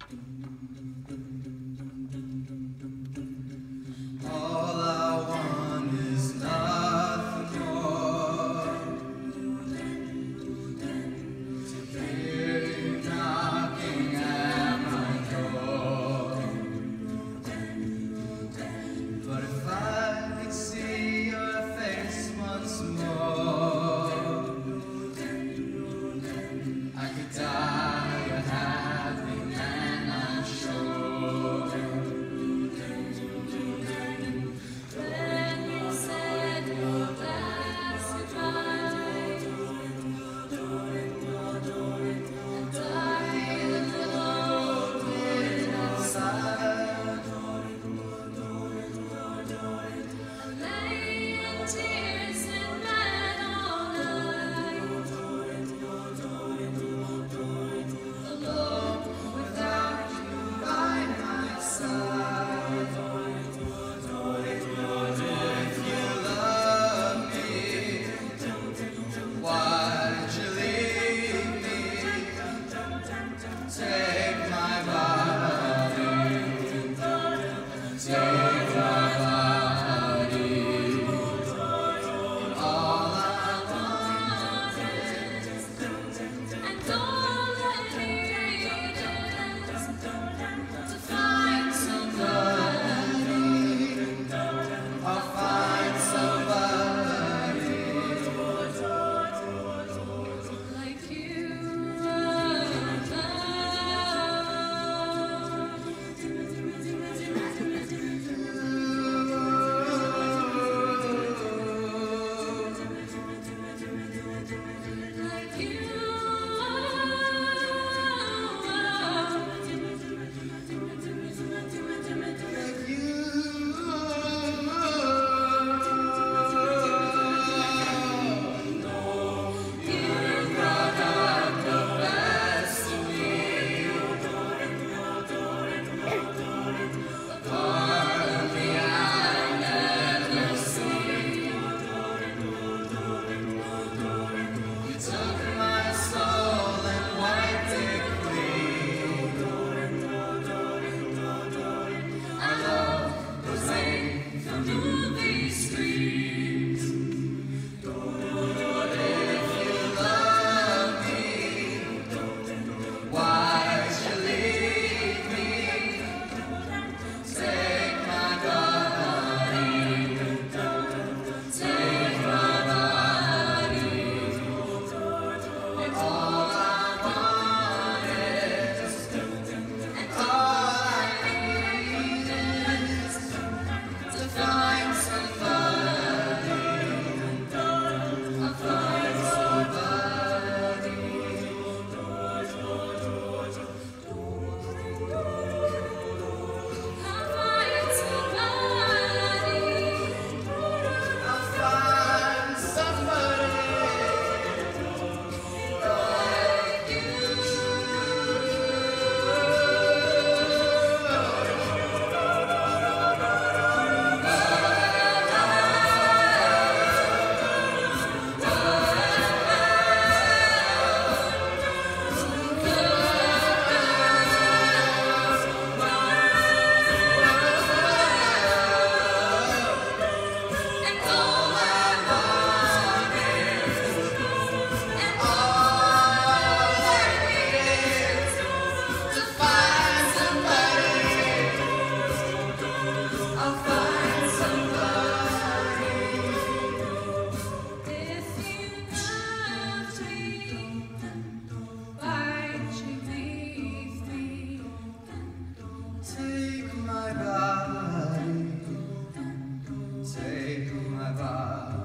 All I want is nothing more to hear you knocking at my door. But if I could see your face once more, I could die a happy man, I'm sure. When you said your last goodbye, and I looked alone outside, I lay in tears and bled all night, alone without you by my side. If you love me, why'd you leave me? Take my body, take my body. All I want is, And all I need is to find somebody. I'll find somebody. like you. Like you. Like you brought out the best of me. A part of me I never see. You took my soul and wiped it clean. Our love was made for movie screens. But if you love me, why'd you leave me? Take my body, take my body. All I want is, and all I need is to find somebody. I'll find somebody. I'll find somebody like Take my body, take my body.